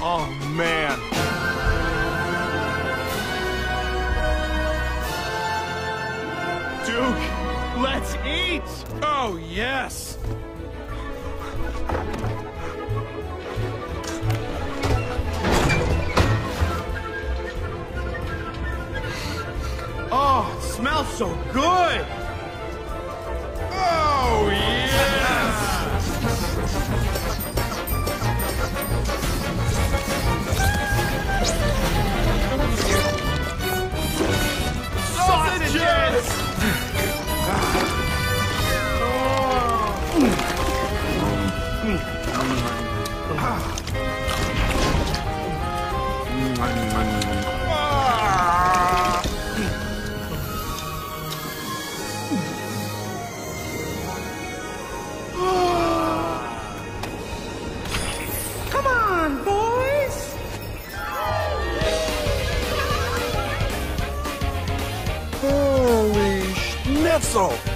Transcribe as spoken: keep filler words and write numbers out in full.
Oh, man. Duke, let's eat! Oh, yes! Oh, it smells so good! Oh, yes! Sausages! Come on, boys! Holy schnitzel!